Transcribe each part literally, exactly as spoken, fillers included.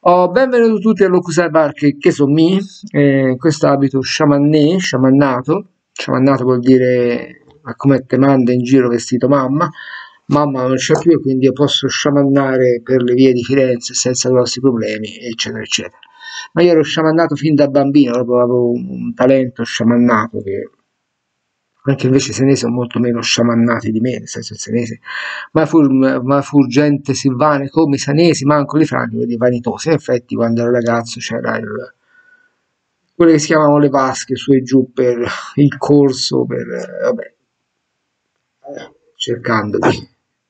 Oh, benvenuti tutti all'Okusai Bar che, che sono mi, eh, questo abito sciamannè, sciamannato, sciamannato vuol dire a come te manda in giro vestito mamma, mamma non c'è più e quindi io posso sciamannare per le vie di Firenze senza grossi problemi, eccetera, eccetera. Ma io ero sciamannato fin da bambino, proprio avevo un, un talento sciamannato che anche invece i senesi sono molto meno sciamannati di me, nel senso il senese, ma fu, ma fu gente silvana come i sanesi, manco li franchi, quelli vanitosi. In effetti quando ero ragazzo c'era il, quelle che si chiamavano le vasche su e giù per il corso, per, eh, vabbè, cercando di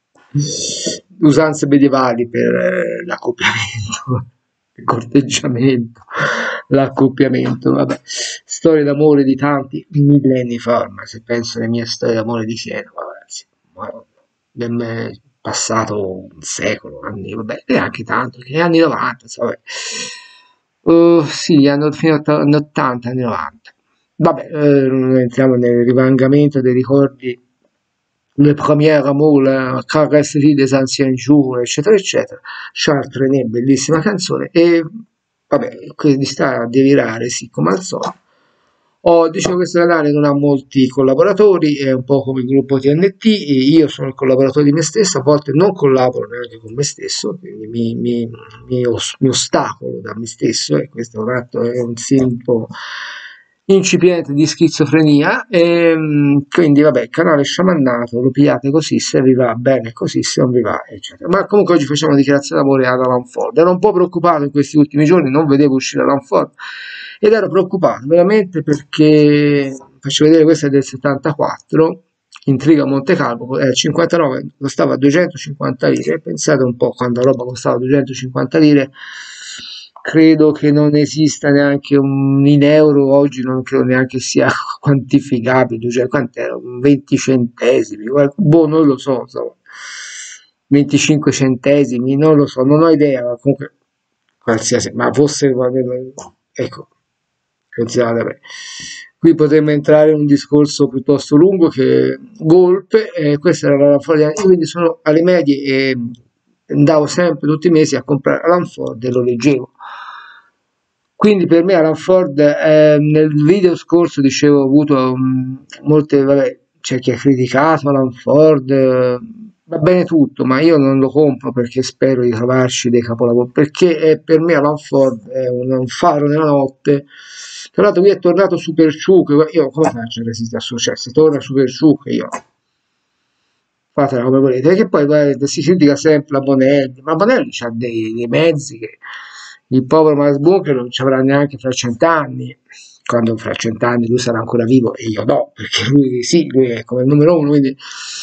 usanze medievali per eh, l'accoppiamento, il corteggiamento, l'accoppiamento, vabbè, storie d'amore di tanti millenni fa, ormai se penso alle mie storie d'amore di Siena, vabbè, sì, ma è passato un secolo, anni, vabbè, e anche tanto, che anni novanta, insomma, uh, sì, gli anni, fino agli ottanta, anni novanta. Vabbè, eh, non entriamo nel rimangamento dei ricordi, le première amour, la caresserie des anciens jours, eccetera, eccetera. Charles Trenet, bellissima canzone, e vabbè, quindi sta a delirare, sì, come al solito. Ho, dicevo, questo canale non ha molti collaboratori, è un po' come il gruppo T N T, e io sono il collaboratore di me stesso, a volte non collaboro neanche con me stesso, quindi mi, mi, mi, os- mi ostacolo da me stesso, e questo è un atto, è un sintomo incipiente di schizofrenia, e mm, quindi vabbè, il canale sciamannato, lo pigliate così, se vi va bene così, se non vi va, eccetera. Ma comunque oggi facciamo una dichiarazione d'amore ad Alan Ford. Ero un po' preoccupato in questi ultimi giorni, non vedevo uscire Alan Ford, ed ero preoccupato veramente perché, faccio vedere, questa è del settantaquattro, Intriga Monte Calvo, eh, cinquantanove, costava duecentocinquanta lire, pensate un po', quando la roba costava duecentocinquanta lire, credo che non esista neanche un, in euro, oggi non credo neanche sia quantificabile, cioè quant'era, un venti centesimi, boh, non lo so, insomma, venticinque centesimi, non lo so, non ho idea, ma comunque qualsiasi, ma fosse, ecco, considerate, qui potremmo entrare in un discorso piuttosto lungo che golpe, e questa era la foglia, io quindi sono alle medie e andavo sempre tutti i mesi a comprare Alan Ford e lo leggevo. Quindi per me Alan Ford, eh, nel video scorso dicevo, ho avuto um, molte, vabbè, c'è chi ha criticato Alan Ford, eh, va bene tutto, ma io non lo compro perché spero di trovarci dei capolavori, perché è, per me Alan Ford è un, un faro nella notte. Tra l'altro qui è tornato Super Ciuc, io come faccio a resistere al successo? Torna Super Ciuc, io fatela come volete, perché poi guarda, si critica sempre la Bonelli, ma Bonelli ha dei, dei mezzi che il povero Max Bunker non ci avrà neanche fra cent'anni, quando fra cent'anni lui sarà ancora vivo e io no, perché lui sì, lui è come il numero uno, quindi,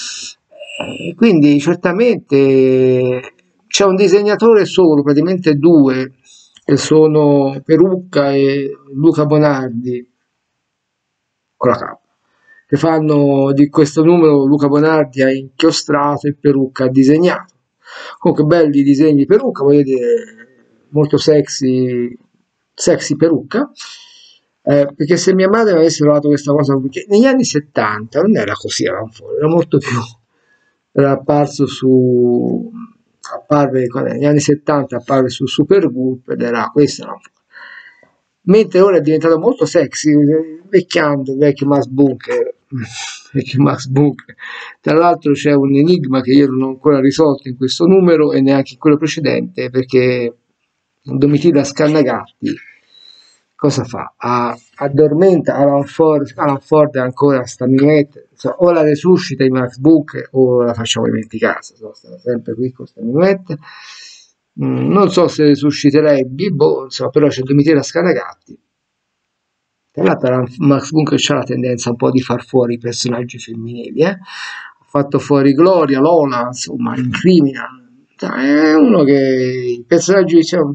eh, quindi certamente c'è un disegnatore solo, praticamente due, che sono Perucca e Luca Bonardi, con la K, che fanno di questo numero. Luca Bonardi ha inchiostrato e Perucca ha disegnato. Comunque belli disegni di Perucca, voglio dire, molto sexy, sexy Perucca. Eh, perché se mia madre avesse trovato questa cosa, perché negli anni settanta non era così, era, era molto più, era apparso su, apparve negli anni settanta, apparve su Supergroup ed era questa, no? Mentre ora è diventato molto sexy, vecchiando, vecchio Max Bunker, vecchio Max Bunker. Tra l'altro c'è un enigma che io non ho ancora risolto in questo numero e neanche in quello precedente, perché Domitilla Scannagatti cosa fa? A, addormenta Alan Ford, Alan Ford è ancora sta minuetta, insomma, o la resuscita in Max Bunker o la facciamo dimenticare, insomma, sta sempre qui con sta minuetta. Mm, non so se susciterei Bibo, insomma, però c'è Domitilla Scanagatti. Tra l'altro Max Bunker c'ha la tendenza un po' di far fuori i personaggi femminili, eh? Ha fatto fuori Gloria, Lola, insomma, incrimina. È uno che i personaggi diciamo,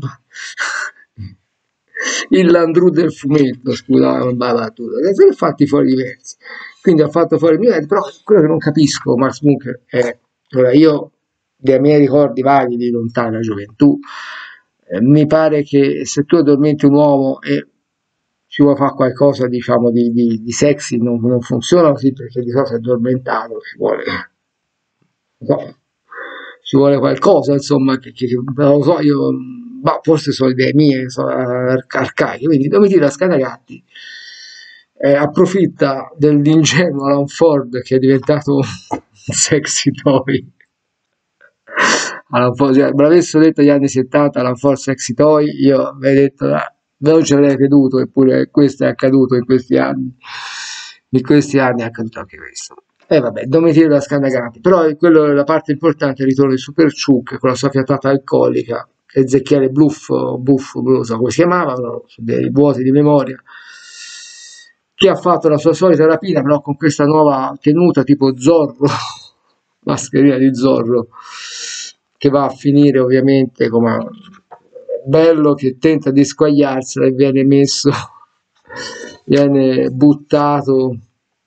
il Landru del fumetto, scusa, non va battuta, ne ha fatti fuori diversi. Quindi ha fatto fuori diversi, però quello che non capisco, Max Bunker, è, ora io dei miei ricordi vaghi di lontana gioventù, eh, mi pare che se tu addormenti un uomo e ci vuoi fare qualcosa, diciamo, di, di, di sexy, non, non funziona così, perché di cosa è addormentato, ci vuole, no, ci vuole qualcosa, insomma, che, che non lo so, io ma forse sono idee mie, sono arcaiche, quindi Domitilla Scanagatti eh, approfitta dell'ingenuo Alan Ford che è diventato un sexy toy. Alan Ford, cioè, me l'avessero detto negli anni settanta Alan Ford sexy toy, io avrei detto ah, non ci avrei creduto, eppure questo è accaduto in questi anni. In questi anni è accaduto anche questo. E vabbè, Domitilla Scanagatti, però quello, la parte importante è il ritorno di Super Ciuc con la sua fiatata alcolica, Ezechiele Bluffo, Buffo, non so come si chiamavano, sono dei vuoti di memoria, che ha fatto la sua solita rapina, però con questa nuova tenuta tipo Zorro, mascherina di Zorro, che va a finire ovviamente come bello che tenta di squagliarsela e viene messo, viene buttato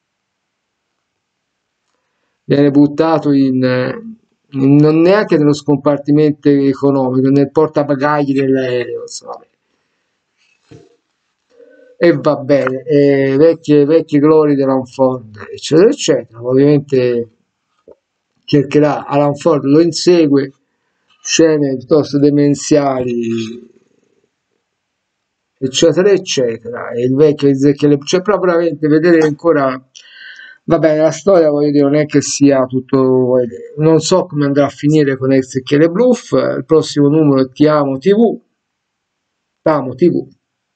viene buttato in, in- non neanche nello scompartimento economico, nel portabagagli dell'aereo, insomma. E va bene, eh, vecchie, vecchie glorie dell'Alan Ford, eccetera, eccetera. Ovviamente cercherà, Alan Ford lo insegue, scene piuttosto demenziali, eccetera, eccetera. E il vecchio Ezechiele, cioè proprio veramente vedere ancora, va bene, la storia voglio dire non è che sia tutto, voglio dire, non so come andrà a finire con Ezechiele Bluff, il prossimo numero è Ti amo T V, T'amo T V,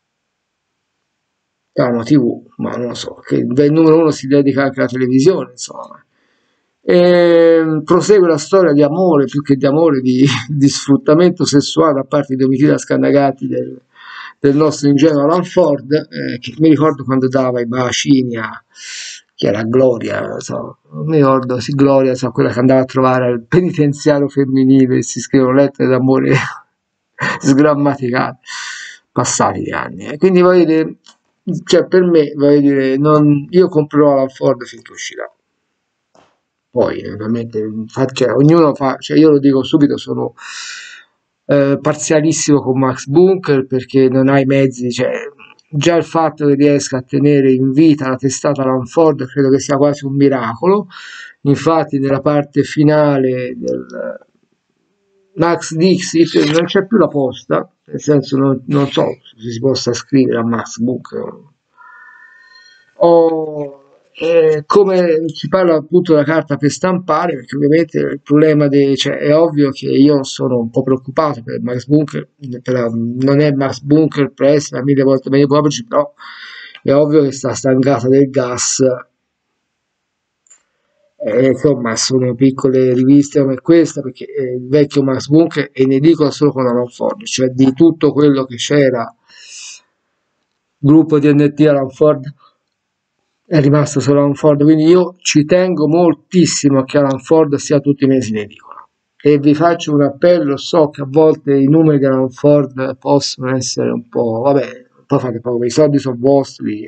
T'amo T V, ma non lo so, che il numero uno si dedica anche alla televisione, insomma. E prosegue la storia di amore, più che di amore, di, di sfruttamento sessuale da parte di Domitilla Scannagati del, del nostro ingenuo Alan Ford, eh, che mi ricordo quando dava i bacini a chi era Gloria, so, non mi ricordo, sì, Gloria, so, quella che andava a trovare al penitenziario femminile e si scrivono lettere d'amore sgrammaticate, passati gli anni. Eh. Quindi voglio dire, cioè per me, voglio dire, non, io comprerò Alan Ford finché uscirà. Poi, ovviamente, fa- cioè, ognuno fa, cioè io lo dico subito, sono eh, parzialissimo con Max Bunker perché non ha i mezzi, cioè, già il fatto che riesca a tenere in vita la testata Lanford credo che sia quasi un miracolo. Infatti, nella parte finale del Max Dixit non c'è più la posta, nel senso non, non so se si possa scrivere a Max Bunker o eh, come si parla appunto della carta per stampare, perché ovviamente il problema de, cioè, è ovvio che io sono un po' preoccupato per Max Bunker, per la, non è Max Bunker Press, ma mille volte meglio Publish, però è ovvio che sta stangata del gas. Eh, insomma, sono piccole riviste come questa perché eh, il vecchio Max Bunker è in edicola solo con Alan Ford, cioè di tutto quello che c'era, gruppo di N T Alan Ford è rimasto solo Alan Ford, quindi io ci tengo moltissimo che Alan Ford sia tutti i mesi in edicola. E vi faccio un appello, so che a volte i numeri di Alan Ford possono essere un po', vabbè, poi fate poco, i soldi sono vostri,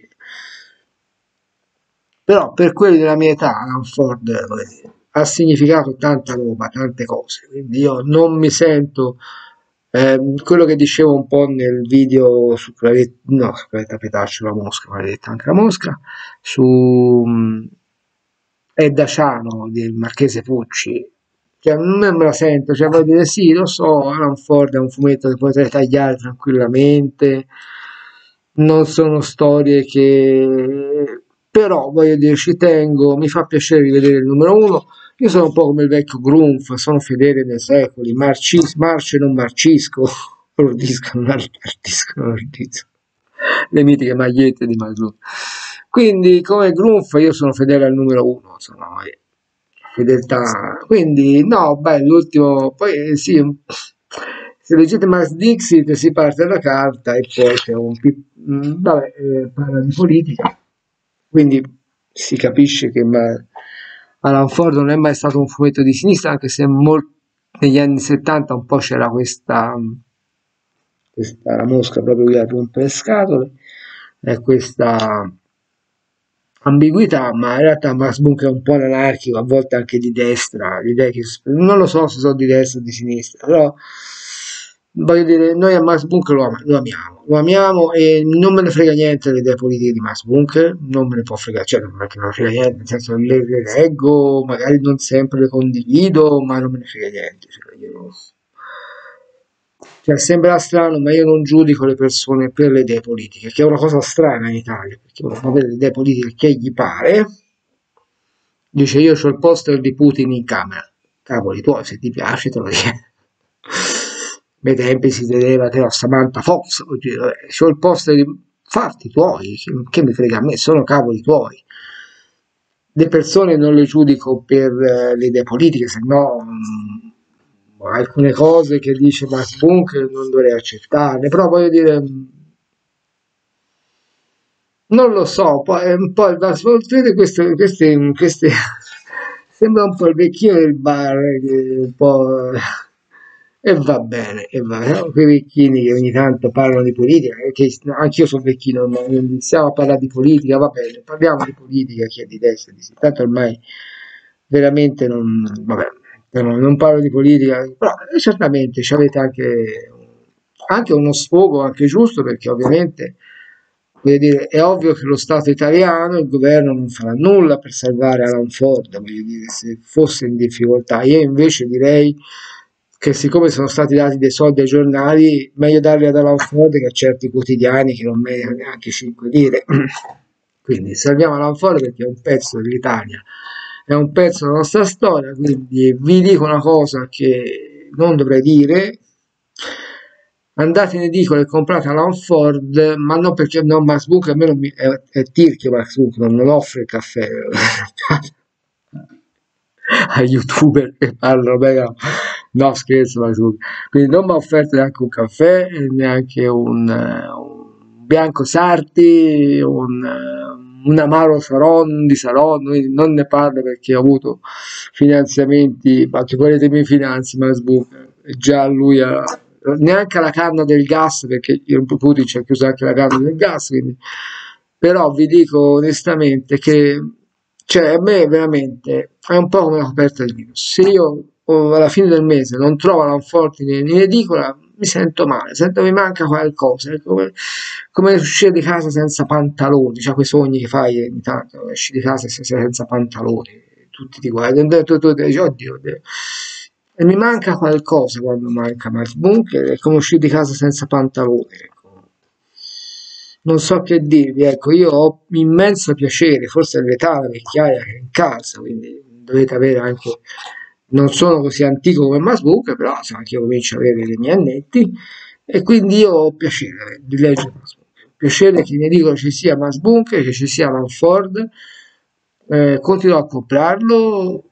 però per quelli della mia età Alan Ford eh, ha significato tanta roba, tante cose, quindi io non mi sento ehm, quello che dicevo un po' nel video su Claret- no, su Claretta Petaccio, la mosca, maledetta anche la mosca, su mh, Edda Ciano del Marchese Pucci, cioè non me la sento, cioè voglio dire sì, lo so, Alan Ford è un fumetto che potrei tagliare tranquillamente, non sono storie che però voglio dire ci tengo, mi fa piacere rivedere il numero uno, io sono un po' come il vecchio Grunf, sono fedele nei secoli, marcis, marcio e non marcisco, ordisco, non ordisco, non ordisco, le mitiche magliette di Maglone. Quindi come Grunf io sono fedele al numero uno, insomma, eh, fedeltà. Quindi no, beh, l'ultimo, poi eh, sì, se leggete Max Dixit si parte dalla carta e poi c'è un pi- mm, vabbè, eh, parla di politica, quindi si capisce che ma, Alan Ford non è mai stato un fumetto di sinistra, anche se mol- negli anni settanta un po' c'era questa, questa la mosca proprio qui a rompere le scatole, e questa ambiguità, ma in realtà Max Bunker è un po' anarchico, a volte anche di destra, l'idea che, non lo so se sono di destra o di sinistra, però voglio dire, noi a Max Bunker lo, am- lo amiamo, lo amiamo e non me ne frega niente delle idee politiche di Max Bunker, non me ne può fregare, cioè non è che me ne frega niente, nel senso le, le leggo, magari non sempre le condivido, ma non me ne frega niente, cioè, io Cioè, sembra strano, ma io non giudico le persone per le idee politiche, che è una cosa strana in Italia, perché uno può avere le idee politiche che gli pare, dice io ho il poster di Putin in camera, cavoli tuoi, se ti piace te lo dico. Ai tempi si vedeva che era Samantha Fox, c'ho il poster di fatti tuoi, che mi frega a me, sono cavoli tuoi. Le persone non le giudico per eh, le idee politiche, se no mh, alcune cose che dice Max Bunker non dovrei accettarle, però voglio dire, mh, non lo so, poi è un po' il vedete queste, queste, queste sembra un po' il vecchino del bar, che un po'. E va bene, e va bene. No? Quei vecchini che ogni tanto parlano di politica, eh, che no, anch'io sono vecchino, ma non iniziamo a parlare di politica, va bene, parliamo di politica, chi è di destra, di sinistra, tanto ormai veramente non, vabbè, non, non parlo di politica, però eh, certamente ci avete anche, anche uno sfogo anche giusto, perché ovviamente voglio dire, è ovvio che lo Stato italiano, il governo non farà nulla per salvare Alan Ford, voglio dire, se fosse in difficoltà. Io invece direi che siccome sono stati dati dei soldi ai giornali, meglio darli ad Alan Ford che a certi quotidiani che non meritano neanche cinque lire. Quindi salviamo Alan Ford perché è un pezzo dell'Italia, è un pezzo della nostra storia, quindi vi dico una cosa che non dovrei dire. Andate in edicola e comprate Alan Ford, ma non perché no, Max Book a me non mi, è, è tirchio Max Book, non, non offre il caffè ai youtuber che parlano, beh, no, no scherzo Max Book. Quindi non mi ha offerto neanche un caffè, neanche un, un bianco sarti, un, un amaro Saron di Saron, non ne parlo perché ho avuto finanziamenti, ma che volete i miei finanzi Max Book, già lui ha neanche la canna del gas perché Putin ci ha chiuso anche la canna del gas, quindi. Però vi dico onestamente che cioè, a me veramente è un po' come la coperta del virus. Se io oh, alla fine del mese non trovo Alan Ford in, in edicola mi sento male, sento che mi manca qualcosa, è come, come uscire di casa senza pantaloni, cioè quei sogni che fai ogni tanto, esci di casa e sei senza pantaloni, tutti ti guardano, tu, tu, tu dici oddio, e mi manca qualcosa quando manca Max Bunker, è come uscire di casa senza pantaloni, ecco. Non so che dirvi, ecco, io ho immenso piacere, forse è l'età, la vecchiaia che è in casa, quindi dovete avere anche, non sono così antico come Max Bunker, però insomma, anche io comincio ad avere dei miei annetti, e quindi io ho piacere di leggere Max Bunker. Piacere che ne dico ci sia Max Bunker, che ci sia Alan Ford, eh, continuo a comprarlo,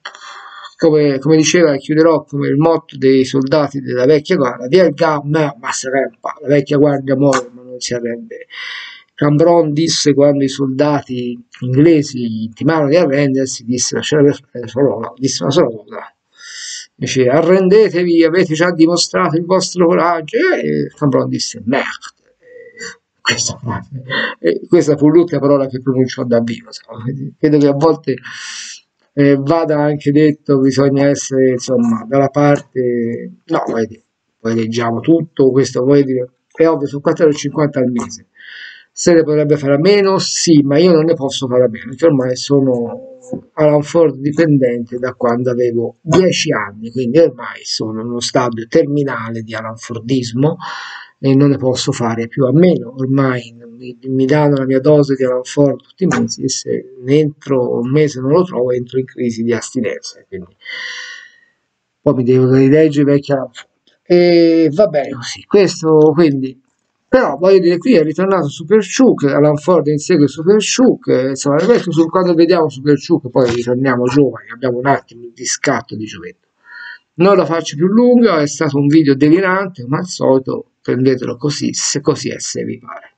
come, come diceva, chiuderò come il motto dei soldati della vecchia guardia, via il gamma, ma sarebbe, la vecchia guardia muore, ma non si arrende. Cambron disse quando i soldati inglesi intimarono di arrendersi, disse, solo, disse una sola cosa, dice arrendetevi, avete già dimostrato il vostro coraggio, e Cambron disse merde. Questa, questa fu l'ultima parola che pronunciò da vivo, credo che a volte eh, vada anche detto bisogna essere insomma dalla parte no, vuoi dire, poi leggiamo tutto questo, vuoi dire, è ovvio, sono quattro euro e cinquanta al mese, se ne potrebbe fare a meno, sì, ma io non ne posso fare a meno perché ormai sono Alan Ford dipendente da quando avevo dieci anni, quindi ormai sono in uno stadio terminale di Alan Fordismo e non ne posso fare più a meno, ormai mi, mi danno la mia dose di Alan Ford tutti i mesi e se entro un mese non lo trovo entro in crisi di astinenza, quindi poi mi devo rileggere vecchia Alan Ford e va bene così, questo quindi però voglio dire qui è ritornato Super Ciuc, Alan Ford insegue Super Ciuc, insomma questo su, quando vediamo Super Ciuc poi ritorniamo giovani, abbiamo un attimo di scatto di gioventù. Non la faccio più lunga, è stato un video delirante, ma al solito prendetelo così, se così è se vi pare.